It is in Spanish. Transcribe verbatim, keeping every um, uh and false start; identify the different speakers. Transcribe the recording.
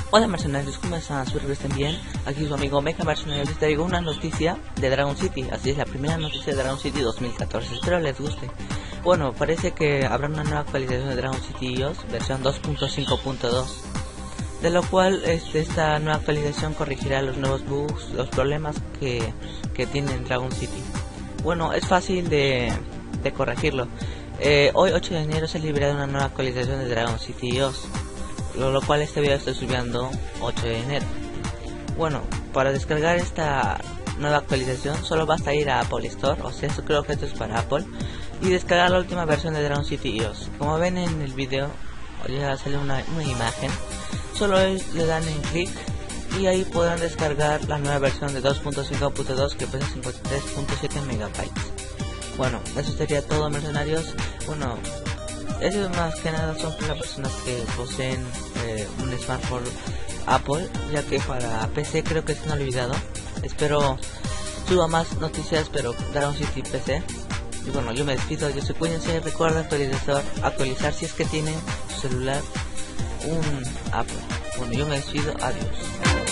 Speaker 1: Hola mercenarios, ¿cómo están? Espero que estén bien. Aquí su amigo Mecha Mercenarios. Les traigo una noticia de Dragon City. Así es, la primera noticia de Dragon City dos mil catorce. Espero les guste. Bueno, parece que habrá una nueva actualización de Dragon City I O S, versión dos punto cinco punto dos. De lo cual este, esta nueva actualización corregirá los nuevos bugs, los problemas que, que tiene Dragon City. Bueno, es fácil de, de corregirlo. Eh, hoy ocho de enero se libera una nueva actualización de Dragon City I O S. Lo, lo cual este video estoy subiendo ocho de enero. Bueno, para descargar esta nueva actualización solo basta ir a Apple Store, o sea, esto creo que esto es para Apple, y descargar la última versión de Dragon City I O S. Como ven en el video, ya sale una, una imagen, solo es, le dan en clic y ahí podrán descargar la nueva versión de dos punto cinco punto dos que pesa cincuenta y tres punto siete megabytes. Bueno, eso sería todo mercenarios. Bueno, eso más que nada son para personas que poseen eh, un smartphone Apple, ya que para P C creo que se han olvidado. Espero suba más noticias, pero Dragon City P C. Y bueno, yo me despido, yo soy, cuídense, recuerda actualizar, actualizar si es que tienen su celular un Apple. Bueno, yo me despido, adiós.